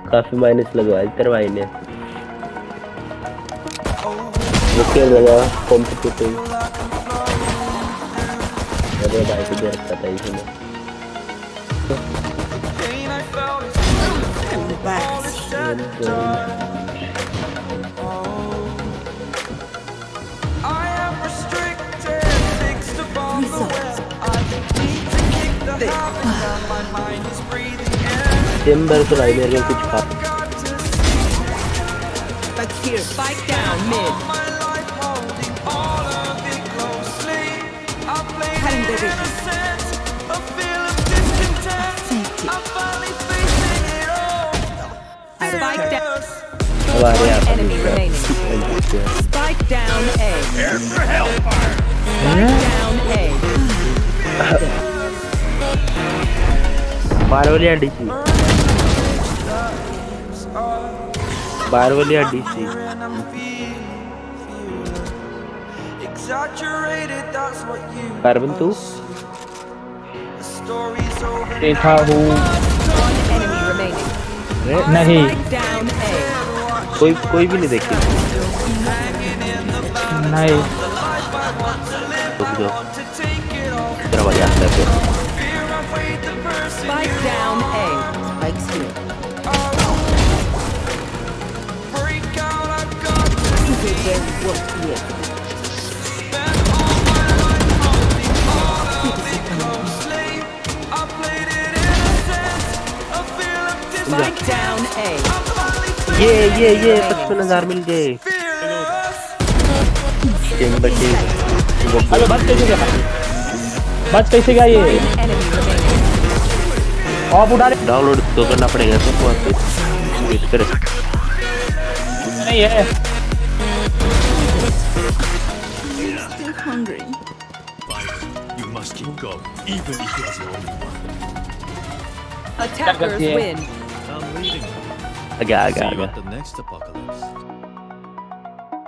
काफी माइनस लगवाया तेरे भाई ने। वो खेल लगा कॉम्पिटिटिव। अरे भाई को दे रखा था इसने। चेंबर तो भाई मेरे को कुछ खा। Spike down mid. Spike down. One enemy remaining. Spike down A. Spike down A. बारवली डीसी। बारवली डीसी। कार्बन तू? देखा हूँ। नहीं। कोई भी नहीं देखी। नहीं। तेरा वाली आता है। Spike down A. Spike's here. Spike down A. ये 55,000 मिल गए। हेलो बच कैसे गया? बच कैसे गया ये? ऑफ उठा ले। डाउनलोड तो करना पड़ेगा तो वेट करे। नहीं है। You must keep going, even if it's the only one. Attackers win. I'm leaving. आ गया। The next apocalypse.